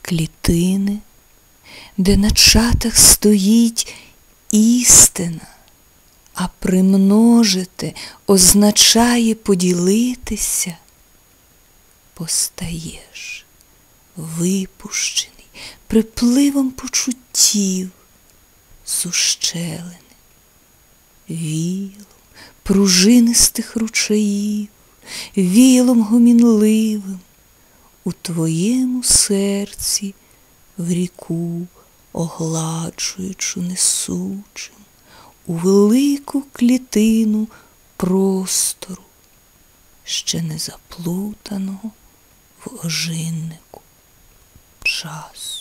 клітини, де на чатах стоїть істина, а примножити означає поділитися, постаєш випущений припливом почуттів з ущелини, віялом пружинистих ручаїв, віялом гомінливим, у твоєму серці в ріку огладжуючу несучим, у велику клітину простору, ще не заплутаного в ожиннику часу.